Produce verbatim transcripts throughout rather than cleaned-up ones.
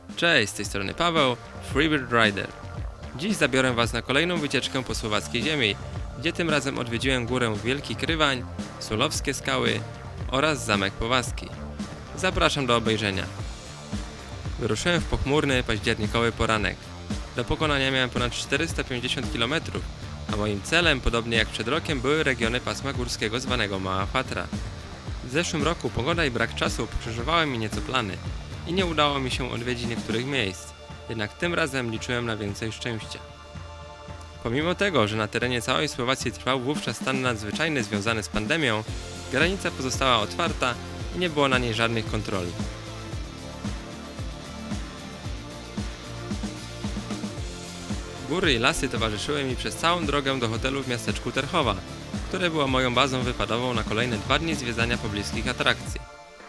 Cześć, z tej strony Paweł, Freebird Rider. Dziś zabiorę Was na kolejną wycieczkę po słowackiej ziemi, gdzie tym razem odwiedziłem górę Wielki Krywań, Sulowskie Skały oraz Zamek Powazki. Zapraszam do obejrzenia. Wyruszyłem w pochmurny, październikowy poranek. Do pokonania miałem ponad czterysta pięćdziesiąt kilometrów, a moim celem, podobnie jak przed rokiem, były regiony pasma górskiego zwanego Mała Fatra. W zeszłym roku pogoda i brak czasu pokrzyżowały mi nieco plany i nie udało mi się odwiedzić niektórych miejsc, jednak tym razem liczyłem na więcej szczęścia. Pomimo tego, że na terenie całej Słowacji trwał wówczas stan nadzwyczajny związany z pandemią, granica pozostała otwarta i nie było na niej żadnych kontroli. Góry i lasy towarzyszyły mi przez całą drogę do hotelu w miasteczku Terchowa, które było moją bazą wypadową na kolejne dwa dni zwiedzania pobliskich atrakcji.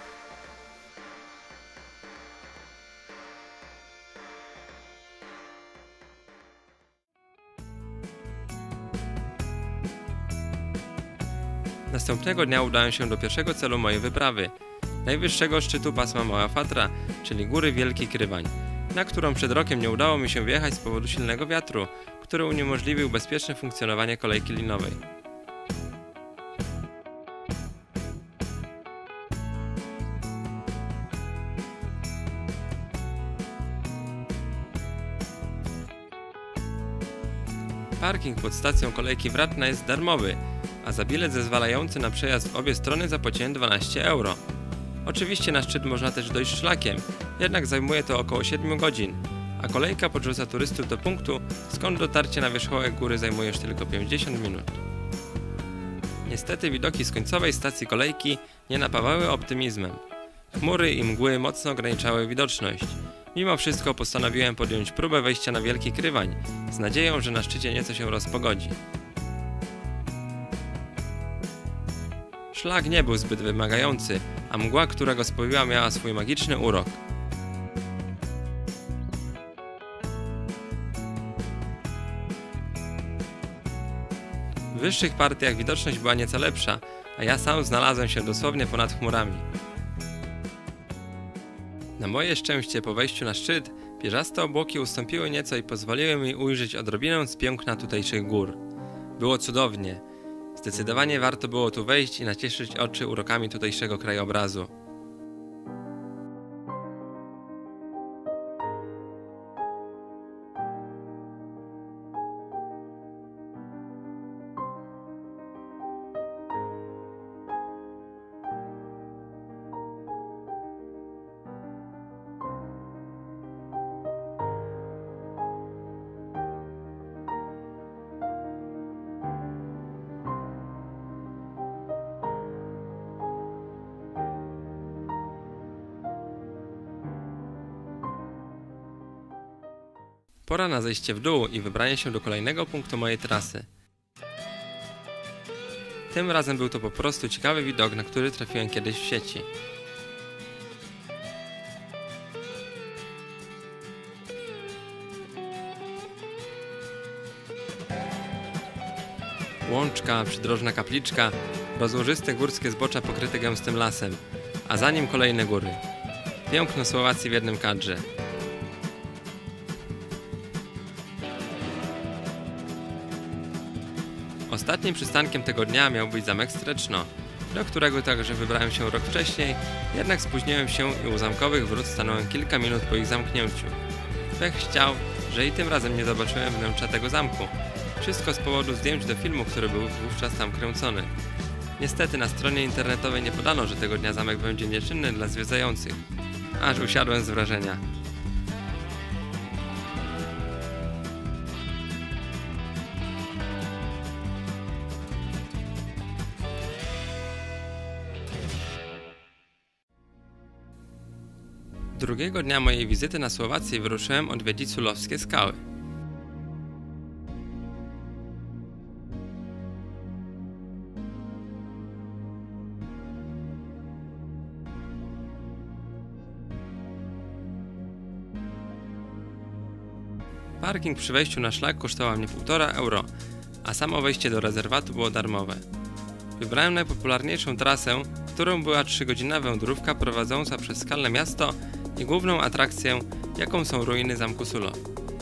Następnego dnia udałem się do pierwszego celu mojej wyprawy, najwyższego szczytu pasma Mała Fatra, czyli góry Wielki Krywań, na którą przed rokiem nie udało mi się wjechać z powodu silnego wiatru, który uniemożliwił bezpieczne funkcjonowanie kolejki linowej. Parking pod stacją kolejki Wratna jest darmowy, a za bilet zezwalający na przejazd w obie strony zapłaciłem dwanaście euro. Oczywiście na szczyt można też dojść szlakiem, jednak zajmuje to około siedem godzin, a kolejka podrzuca turystów do punktu, skąd dotarcie na wierzchołek góry zajmuje już tylko pięćdziesiąt minut. Niestety widoki z końcowej stacji kolejki nie napawały optymizmem. Chmury i mgły mocno ograniczały widoczność. Mimo wszystko postanowiłem podjąć próbę wejścia na Wielki Krywań, z nadzieją, że na szczycie nieco się rozpogodzi. Szlak nie był zbyt wymagający, a mgła, która go spowiła, miała swój magiczny urok. W wyższych partiach widoczność była nieco lepsza, a ja sam znalazłem się dosłownie ponad chmurami. Na moje szczęście po wejściu na szczyt pierzaste obłoki ustąpiły nieco i pozwoliły mi ujrzeć odrobinę z piękna tutejszych gór. Było cudownie. Zdecydowanie warto było tu wejść i nacieszyć oczy urokami tutejszego krajobrazu. Pora na zejście w dół i wybranie się do kolejnego punktu mojej trasy. Tym razem był to po prostu ciekawy widok, na który trafiłem kiedyś w sieci. Łączka, przydrożna kapliczka, rozłożyste górskie zbocza pokryte gęstym lasem, a za nim kolejne góry. Piękno Słowacji w jednym kadrze. Ostatnim przystankiem tego dnia miał być zamek Streczno, do którego także wybrałem się rok wcześniej, jednak spóźniłem się i u zamkowych wrót stanąłem kilka minut po ich zamknięciu. Pech chciał, że i tym razem nie zobaczyłem wnętrza tego zamku. Wszystko z powodu zdjęć do filmu, który był wówczas tam kręcony. Niestety na stronie internetowej nie podano, że tego dnia zamek będzie nieczynny dla zwiedzających. Aż usiadłem z wrażenia. Drugiego dnia mojej wizyty na Słowacji wyruszyłem odwiedzić Sulowskie Skały. Parking przy wejściu na szlak kosztował mnie półtora euro, a samo wejście do rezerwatu było darmowe. Wybrałem najpopularniejszą trasę, którą była trzygodzinna wędrówka prowadząca przez skalne miasto i główną atrakcję, jaką są ruiny zamku Sulo.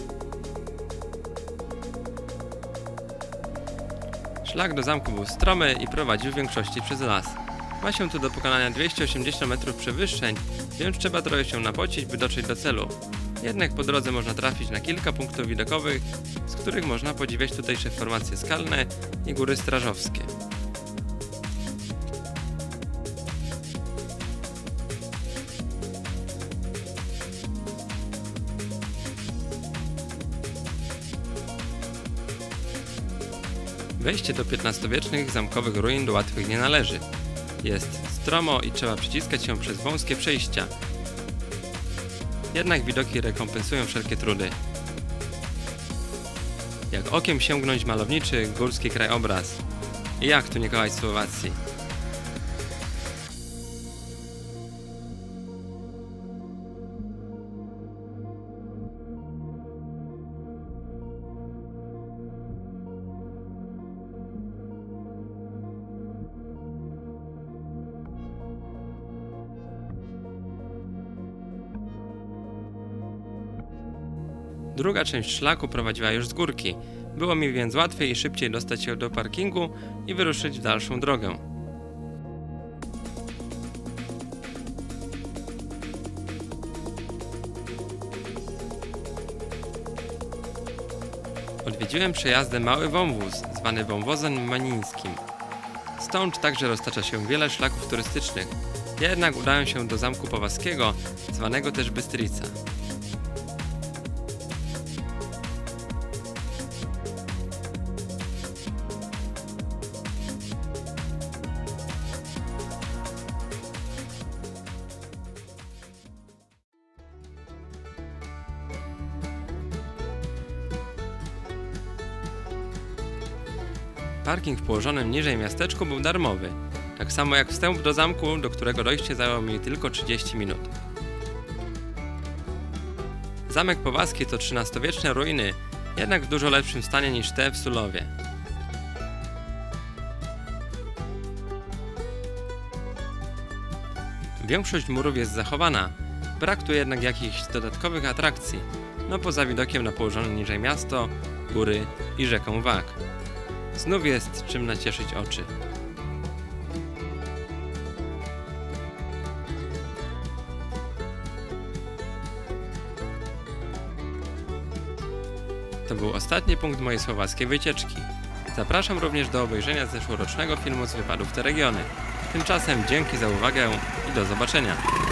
Szlak do zamku był stromy i prowadził w większości przez las. Ma się tu do pokonania dwieście osiemdziesiąt metrów przewyższeń, więc trzeba trochę się napocić, by dotrzeć do celu. Jednak po drodze można trafić na kilka punktów widokowych, z których można podziwiać tutejsze formacje skalne i góry strażowskie. Wejście do piętnastowiecznych zamkowych ruin do łatwych nie należy. Jest stromo i trzeba przyciskać się przez wąskie przejścia. Jednak widoki rekompensują wszelkie trudy. Jak okiem sięgnąć malowniczy górski krajobraz. I jak tu nie kochać Słowacji? Druga część szlaku prowadziła już z górki. Było mi więc łatwiej i szybciej dostać się do parkingu i wyruszyć w dalszą drogę. Odwiedziłem przejazdem mały wąwóz, zwany wąwozem manińskim. Stąd także roztacza się wiele szlaków turystycznych. Ja jednak udałem się do zamku Powazkiego, zwanego też Bystrica. Parking w położonym niżej miasteczku był darmowy, tak samo jak wstęp do zamku, do którego dojście zajęło mi tylko trzydzieści minut. Zamek Powazki to trzynastowieczne ruiny, jednak w dużo lepszym stanie niż te w Sulowie. Większość murów jest zachowana, brak tu jednak jakichś dodatkowych atrakcji, no poza widokiem na położone niżej miasto, góry i rzekę Wag. Znów jest czym nacieszyć oczy. To był ostatni punkt mojej słowackiej wycieczki. Zapraszam również do obejrzenia zeszłorocznego filmu z wypadów w te regiony. Tymczasem dzięki za uwagę i do zobaczenia.